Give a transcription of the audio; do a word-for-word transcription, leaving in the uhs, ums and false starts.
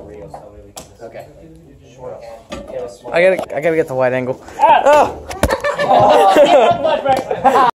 Okay. I gotta, I gotta get the wide angle. Ah. Oh!